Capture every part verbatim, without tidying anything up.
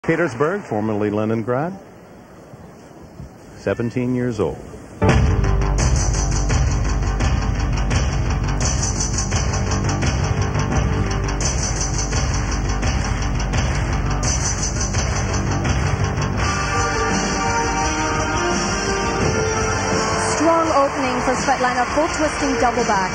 Petersburg, formerly Leningrad, seventeen years old. Strong opening for Svetlana, full twisting double back.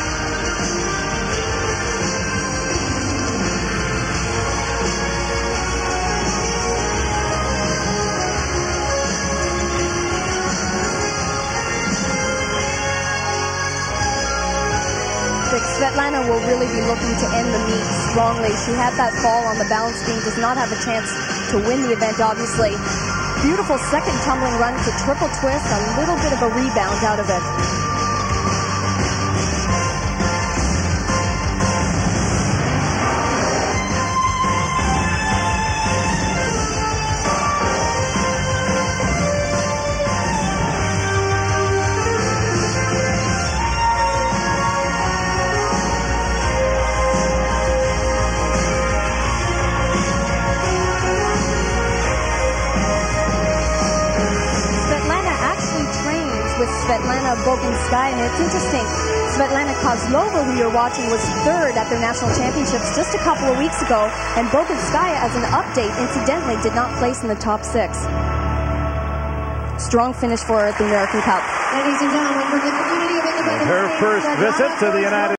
Svetlana will really be looking to end the meet strongly. She had that fall on the balance beam, does not have a chance to win the event, obviously. Beautiful second tumbling run to triple twist, a little bit of a rebound out of it. With Svetlana Boginskaya, and it's interesting, Svetlana Kozlova, who you're watching, was third at their national championships just a couple of weeks ago, and Boginskaya, as an update, incidentally, did not place in the top six. Strong finish for her at the American Cup. Ladies and gentlemen, from the community of independent her first visit to the United